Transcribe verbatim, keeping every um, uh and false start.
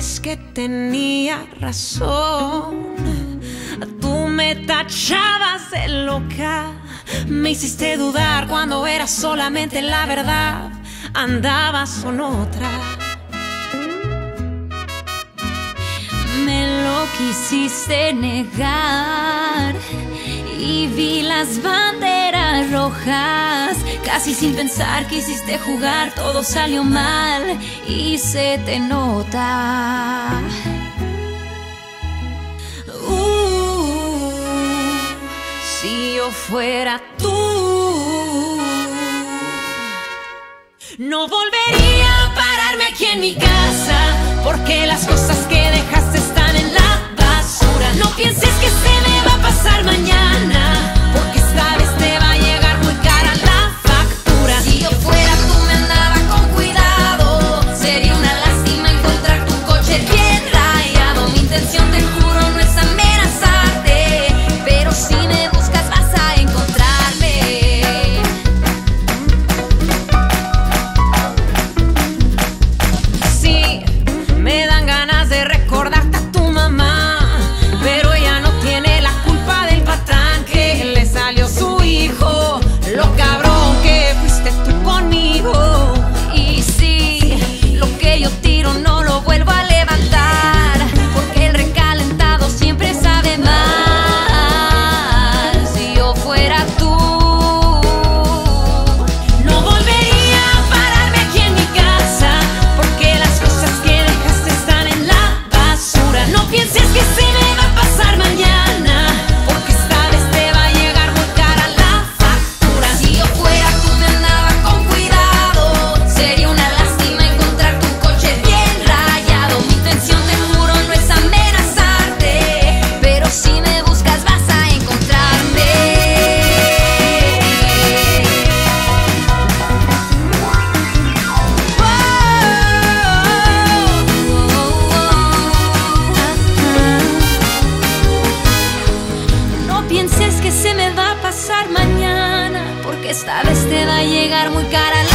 vez que tenía razón. Tú me tachabas de loca, me hiciste dudar cuando era solamente la verdad. Andabas con otra. Me lo quisiste negar y vi las banderas rojas. Casi sin pensar quisiste jugar, todo salió mal y se te nota. Uh, si yo fuera tú, no volvería a pararme aquí en mi casa, porque las cosas que dejaste están en la basura. No pienses que se me va a pasar mañana, porque esta vez te va a llegar muy cara la factura. Si yo fuera tú me andaba con cuidado, sería una lástima encontrar tu coche bien rayado. Mi intención, te juro, no es amenazarte, pero si me buscas vas a encontrarme. Sí, me dan ganas de recordarte a tu mamá, pero ella no tiene la culpa del patán que le salió su hijo. Lo cabrón que fuiste tú conmigo. Y sí, lo que yo tiro no lo vuelvo a levantar, porque el recalentado siempre sabe mal. Si yo fuera tú, no volvería a pararme aquí en mi casa, porque las cosas que dejaste están en la basura. No pienses que se me va a pasar mañana, porque esta vez te va a llegar muy cara la factura. si yo fuera tú me andaba con cuidado, sería una lástima encontrar tu coche bien rayado. Mi intención, te juro, no es amenazarte, pero si me buscas vas a encontrarme. No pienses que se me va a pasar mañana, porque esta vez te va a llegar muy cara la